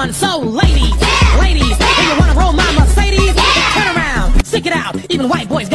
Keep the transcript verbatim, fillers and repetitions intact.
on. So ladies, ladies, if you wanna roll my Mercedes, turn around, stick it out. Even white boys